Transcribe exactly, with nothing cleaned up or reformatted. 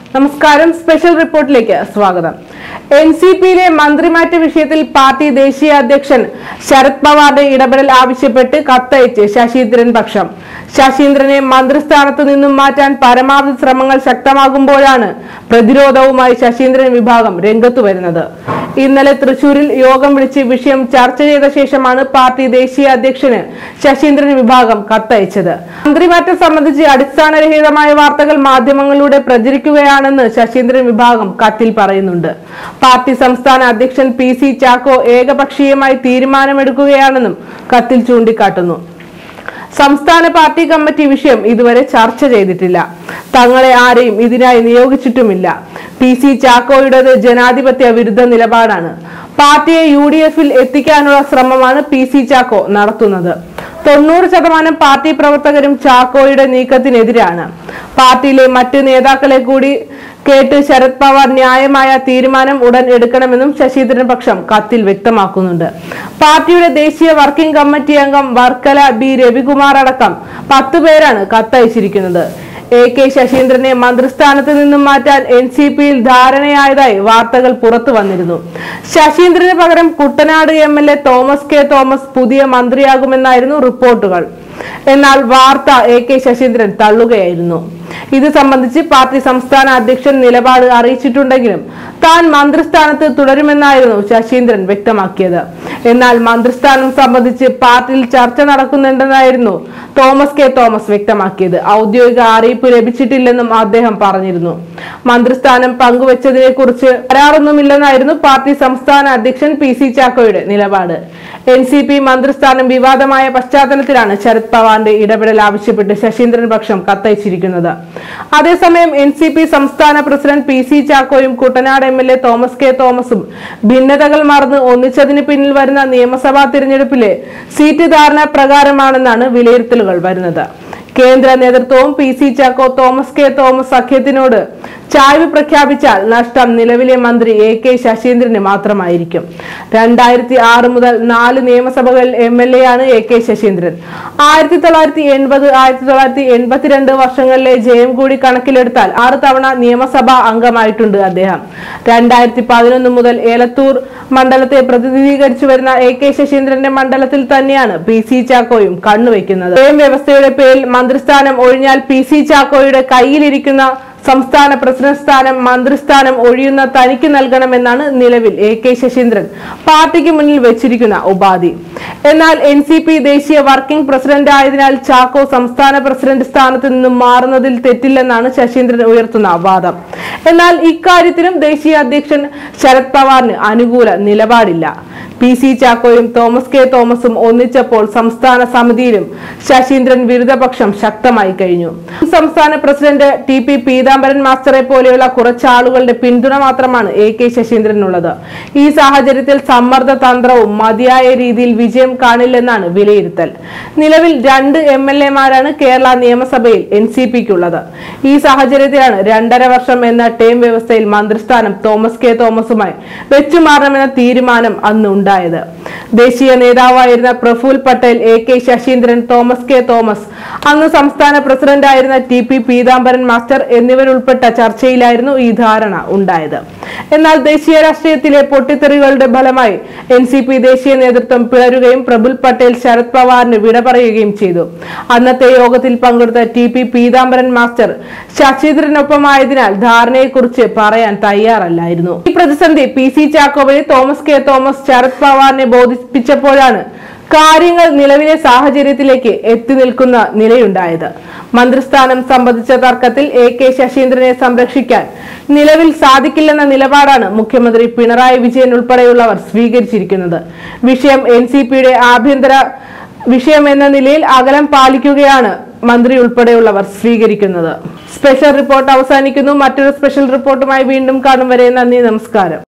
നമസ്കാരം. സ്പെഷ്യൽ റിപ്പോർട്ടിലേക്ക് സ്വാഗതം. എൻ സി പിയിലെ മന്ത്രിമാറ്റ വിഷയത്തിൽ പാർട്ടി ദേശീയ അധ്യക്ഷൻ ശരത് പവാറിന്റെ ഇടപെടൽ ആവശ്യപ്പെട്ട് കത്തയച്ച് ശശീന്ദ്രൻ പക്ഷം. ശശീന്ദ്രനെ മന്ത്രിസ്ഥാനത്ത് നിന്നും മാറ്റാൻ പരമാവധി ശ്രമങ്ങൾ ശക്തമാകുമ്പോഴാണ് പ്രതിരോധവുമായി ശശീന്ദ്രൻ വിഭാഗം രംഗത്തു വരുന്നത്. ഇന്നലെ തൃശൂരിൽ യോഗം വിളിച്ച് വിഷയം ചർച്ച ചെയ്ത ശേഷമാണ് പാർട്ടി ദേശീയ അധ്യക്ഷന് ശശീന്ദ്രൻ വിഭാഗം കത്തയച്ചത്. മന്ത്രിമാറ്റം സംബന്ധിച്ച് അടിസ്ഥാനരഹിതമായ വാർത്തകൾ മാധ്യമങ്ങളിലൂടെ പ്രചരിക്കുകയാണെന്ന് ശശീന്ദ്രൻ വിഭാഗം കത്തിൽ പറയുന്നുണ്ട്. പാർട്ടി സംസ്ഥാന അധ്യക്ഷൻ പി സി ചാക്കോ ഏകപക്ഷീയമായി തീരുമാനമെടുക്കുകയാണെന്നും കത്തിൽ ചൂണ്ടിക്കാട്ടുന്നു. സംസ്ഥാന പാർട്ടി കമ്മിറ്റി വിഷയം ഇതുവരെ ചർച്ച ചെയ്തിട്ടില്ല. തങ്ങളെ ആരെയും ഇതിനായി നിയോഗിച്ചിട്ടുമില്ല. പി സി ചാക്കോയുടേത് ജനാധിപത്യ വിരുദ്ധ നിലപാടാണ്. പാർട്ടിയെ യു ഡി എഫിൽ എത്തിക്കാനുള്ള ശ്രമമാണ് പി സി ചാക്കോ നടത്തുന്നത്. തൊണ്ണൂറ് ശതമാനം പാർട്ടി പ്രവർത്തകരും ചാക്കോയുടെ നീക്കത്തിനെതിരാണ്. പാർട്ടിയിലെ മറ്റ് നേതാക്കളെ കൂടി കേട്ട് ശരത് പവാർ ന്യായമായ തീരുമാനം ഉടൻ എടുക്കണമെന്നും ശശീന്ദ്രൻ പക്ഷം കത്തിൽ വ്യക്തമാക്കുന്നുണ്ട്. പാർട്ടിയുടെ ദേശീയ വർക്കിംഗ് കമ്മിറ്റി അംഗം വർക്കല ബി രവികുമാർ അടക്കം പത്ത് പേരാണ് കത്തയച്ചിരിക്കുന്നത്. എ കെ ശശീന്ദ്രനെ മന്ത്രിസ്ഥാനത്ത് നിന്നും മാറ്റാൻ എൻ സി പിയിൽ ധാരണയായതായി വാർത്തകൾ പുറത്തു വന്നിരുന്നു. ശശീന്ദ്രന് പകരം Kuttanad M L A Thomas K Thomas പുതിയ മന്ത്രിയാകുമെന്നായിരുന്നു റിപ്പോർട്ടുകൾ. എന്നാൽ വാർത്ത എ കെ ശശീന്ദ്രൻ തള്ളുകയായിരുന്നു. ഇത് സംബന്ധിച്ച് പാർട്ടി സംസ്ഥാന അധ്യക്ഷൻ നിലപാട് അറിയിച്ചിട്ടുണ്ടെങ്കിലും താൻ മന്ത്രിസ്ഥാനത്ത് തുടരുമെന്നായിരുന്നു ശശീന്ദ്രൻ വ്യക്തമാക്കിയത്. എന്നാൽ മന്ത്രിസ്ഥാനം സംബന്ധിച്ച് പാർട്ടിയിൽ ചർച്ച നടക്കുന്നുണ്ടെന്നായിരുന്നു തോമസ് കെ തോമസ് വ്യക്തമാക്കിയത്. ഔദ്യോഗിക അറിയിപ്പ് ലഭിച്ചിട്ടില്ലെന്നും അദ്ദേഹം പറഞ്ഞിരുന്നു. മന്ത്രിസ്ഥാനം പങ്കുവച്ചതിനെ കുറിച്ച് കരാറൊന്നുമില്ലെന്നായിരുന്നു പാർട്ടി സംസ്ഥാന അധ്യക്ഷൻ പി സി ചാക്കോയുടെ നിലപാട്. എൻ സി പി മന്ത്രിസ്ഥാനം വിവാദമായ പശ്ചാത്തലത്തിലാണ് ശരത് പവാറിന്റെ ഇടപെടൽ ആവശ്യപ്പെട്ട് ശശീന്ദ്രൻ പക്ഷം കത്തയച്ചിരിക്കുന്നത്. അതേസമയം എൻ സി പി സംസ്ഥാന പ്രസിഡന്റ് പി സി ചാക്കോയും Kuttanad M L A Thomas K തോമസും ഭിന്നതകൾ മറന്ന് ഒന്നിച്ചതിന് പിന്നിൽ വരുന്ന നിയമസഭാ തിരഞ്ഞെടുപ്പിലെ സീറ്റ് ധാരണ പ്രകാരമാണെന്നാണ് വിലയിരുത്തലുകൾ വരുന്നത്. കേന്ദ്ര നേതൃത്വവും P C Chacko Thomas K Thomas സഖ്യത്തിനോട് ചായ്വ് പ്രഖ്യാപിച്ചാൽ നഷ്ടം നിലവിലെ മന്ത്രി എ കെ ശശീന്ദ്രന് മാത്രമായിരിക്കും. രണ്ടായിരത്തി ആറ് മുതൽ നാല് നിയമസഭകളിൽ എം എൽ എ ആണ് എ കെ ശശീന്ദ്രൻ. ആയിരത്തി തൊള്ളായിരത്തി എൺപത് ആയിരത്തി തൊള്ളായിരത്തി എൺപത്തിരണ്ട് വർഷങ്ങളിലെ ജയം കൂടി കണക്കിലെടുത്താൽ ആറ് തവണ നിയമസഭാ അംഗമായിട്ടുണ്ട് അദ്ദേഹം. രണ്ടായിരത്തി പതിനൊന്ന് മുതൽ ഏലത്തൂർ മണ്ഡലത്തെ പ്രതിനിധീകരിച്ചു വരുന്ന എ കെ ശശീന്ദ്രന്റെ മണ്ഡലത്തിൽ തന്നെയാണ് പി സി ചാക്കോയും കണ്ണുവെക്കുന്നത്. സ്വയം വ്യവസ്ഥയുടെ പേരിൽ മന്ത്രിസ്ഥാനം ഒഴിഞ്ഞാൽ പി സി ചാക്കോയുടെ കയ്യിലിരിക്കുന്ന സംസ്ഥാന പ്രസിഡന്റ് സ്ഥാനം മന്ത്രിസ്ഥാനം ഒഴിയുന്ന തനിക്ക് നൽകണമെന്നാണ് നിലവിൽ എ കെ ശശീന്ദ്രൻ പാർട്ടിക്ക് മുന്നിൽ വെച്ചിരിക്കുന്ന ഉപാധി. എന്നാൽ എൻ സി പി ദേശീയ വർക്കിംഗ് പ്രസിഡന്റ് ആയതിനാൽ ചാക്കോ സംസ്ഥാന പ്രസിഡന്റ് സ്ഥാനത്ത് നിന്നും മാറുന്നതിൽ തെറ്റില്ലെന്നാണ് ശശീന്ദ്രൻ ഉയർത്തുന്ന വാദം. എന്നാൽ ഇക്കാര്യത്തിലും ദേശീയ അധ്യക്ഷൻ ശരത് പവാറിന് അനുകൂല നിലപാടില്ല. പി സി ചാക്കോയും തോമസ് കെ തോമസും ഒന്നിച്ചപ്പോൾ സംസ്ഥാന സമിതിയിലും ശശീന്ദ്രൻ വിരുദ്ധപക്ഷം ശക്തമായി കഴിഞ്ഞു. സംസ്ഥാന പ്രസിഡന്റ് ടി പി പീതാംബരൻ മാസ്റ്ററെ പോലെയുള്ള കുറച്ചാളുകളുടെ പിന്തുണ മാത്രമാണ് എ കെ ശശീന്ദ്രനുള്ളത്. ഈ സാഹചര്യത്തിൽ സമ്മർദ്ദ തന്ത്രവും മതിയായ രീതിയിൽ വിജയം കാണില്ലെന്നാണ് വിലയിരുത്തൽ. നിലവിൽ രണ്ട് എം എൽ എമാരാണ് കേരള നിയമസഭയിൽ എൻ സി പിക്കുള്ളത്. ഈ സാഹചര്യത്തിലാണ് രണ്ടര വർഷം എന്ന ടേം വ്യവസ്ഥയിൽ മന്ത്രിസ്ഥാനം തോമസ് കെ തോമസുമായി വെച്ചുമാറണമെന്ന തീരുമാനം അന്ന് ഉണ്ടായത്. ദേശീയ നേതാവായിരുന്ന Praful Patel, A K Saseendran, Thomas K Thomas, അന്ന് സംസ്ഥാന പ്രസിഡന്റ് ആയിരുന്ന ടി പി പീതാംബരൻ മാസ്റ്റർ എന്നിവരുൾപ്പെട്ട ചർച്ചയിലായിരുന്നു ഈ ധാരണ ഉണ്ടായത്. എന്നാൽ ദേശീയ രാഷ്ട്രീയത്തിലെ പൊട്ടിത്തെറികളുടെ ഫലമായി എൻ സി പി ദേശീയ നേതൃത്വം പിളരുകയും പ്രഫുൽ പട്ടേൽ ശരത് പവാറിന് വിട പറയുകയും ചെയ്തു. അന്നത്തെ യോഗത്തിൽ പങ്കെടുത്ത ടി പി പീതാംബരൻ മാസ്റ്റർ ശശീന്ദ്രനൊപ്പമായതിനാൽ ധാരണയെക്കുറിച്ച് പറയാൻ തയ്യാറല്ലായിരുന്നു. ഈ പ്രതിസന്ധി പി സി ചാക്കോയെ തോമസ് കെ തോമസ് ശരത് പവാറിനെ ബോധിപ്പിച്ചപ്പോഴാണ് കാര്യങ്ങൾ നിലവിലെ സാഹചര്യത്തിലേക്ക് എത്തി നിൽക്കുന്ന നിലയുണ്ടായത്. മന്ത്രിസ്ഥാനം സംബന്ധിച്ച തർക്കത്തിൽ എ കെ ശശീന്ദ്രനെ സംരക്ഷിക്കാൻ നിലവിൽ സാധിക്കില്ലെന്ന നിലപാടാണ് മുഖ്യമന്ത്രി പിണറായി വിജയൻ ഉൾപ്പെടെയുള്ളവർ സ്വീകരിച്ചിരിക്കുന്നത്. വിഷയം എൻ സി പിയുടെ ആഭ്യന്തര വിഷയം എന്ന നിലയിൽ അകലം പാലിക്കുകയാണ് മന്ത്രി ഉൾപ്പെടെയുള്ളവർ സ്വീകരിക്കുന്നത്. സ്പെഷ്യൽ റിപ്പോർട്ട് അവസാനിക്കുന്നു. മറ്റൊരു സ്പെഷ്യൽ റിപ്പോർട്ടുമായി വീണ്ടും കാണും വരെ നന്ദി, നമസ്കാരം.